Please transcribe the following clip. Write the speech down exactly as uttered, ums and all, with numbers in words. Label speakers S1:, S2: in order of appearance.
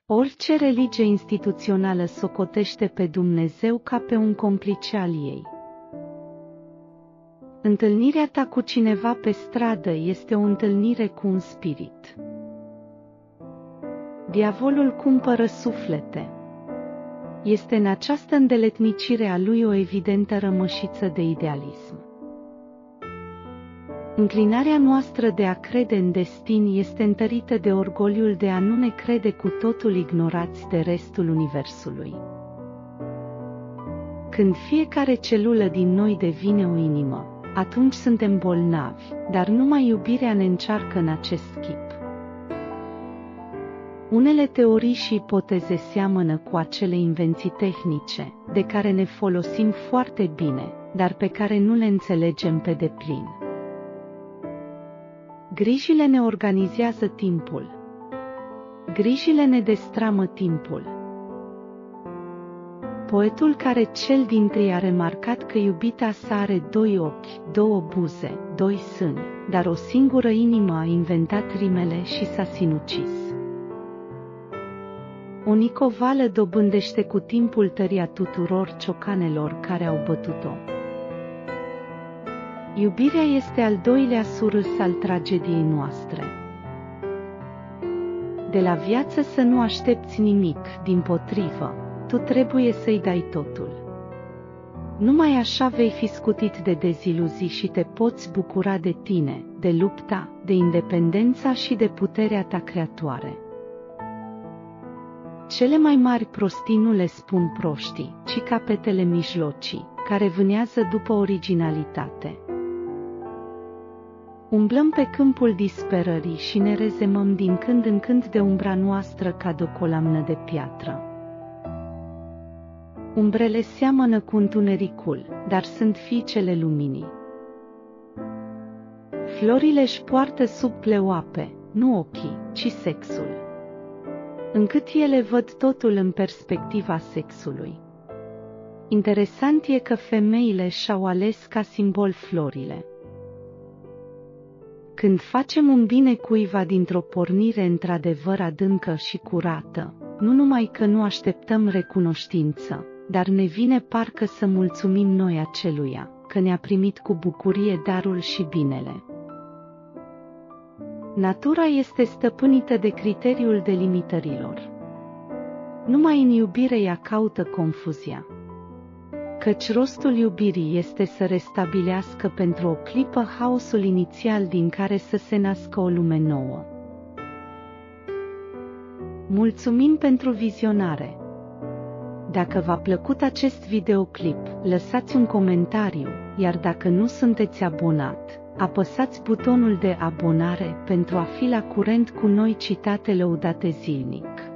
S1: Orice religie instituțională socotește pe Dumnezeu ca pe un complice al ei. Întâlnirea ta cu cineva pe stradă este o întâlnire cu un spirit. Diavolul cumpără suflete. Este în această îndeletnicire a lui o evidentă rămășiță de idealism. Înclinarea noastră de a crede în destin este întărită de orgoliul de a nu ne crede cu totul ignorați de restul universului. Când fiecare celulă din noi devine o inimă, atunci suntem bolnavi, dar numai iubirea ne încearcă în acest chip. Unele teorii și ipoteze seamănă cu acele invenții tehnice, de care ne folosim foarte bine, dar pe care nu le înțelegem pe deplin. Grijile ne organizează timpul. Grijile ne destramă timpul. Poetul care cel dintâi a remarcat că iubita sa are doi ochi, două buze, doi sâni, dar o singură inimă a inventat rimele și s-a sinucis. O nicovală dobândește cu timpul tăria tuturor ciocanelor care au bătut-o. Iubirea este al doilea surâs al tragediei noastre. De la viață să nu aștepți nimic, dimpotrivă, tu trebuie să-i dai totul. Numai așa vei fi scutit de deziluzii și te poți bucura de tine, de lupta, de independența și de puterea ta creatoare. Cele mai mari prostii nu le spun proștii, ci capetele mijlocii, care vânează după originalitate. Umblăm pe câmpul disperării și ne rezemăm din când în când de umbra noastră ca de o colamnă de piatră. Umbrele seamănă cu întunericul, dar sunt fiicele luminii. Florile își poartă sub pleoape, nu ochii, ci sexul. Încât ele văd totul în perspectiva sexului. Interesant e că femeile și-au ales ca simbol florile. Când facem un bine cuiva dintr-o pornire într-adevăr adâncă și curată, nu numai că nu așteptăm recunoștință, dar ne vine parcă să mulțumim noi aceluia, că ne-a primit cu bucurie darul și binele. Natura este stăpânită de criteriul delimitărilor. Numai în iubire ea caută confuzia. Căci rostul iubirii este să restabilească pentru o clipă haosul inițial din care să se nască o lume nouă. Mulțumim pentru vizionare! Dacă v-a plăcut acest videoclip, lăsați un comentariu, iar dacă nu sunteți abonat, apăsați butonul de abonare pentru a fi la curent cu noi citate lăudate zilnic.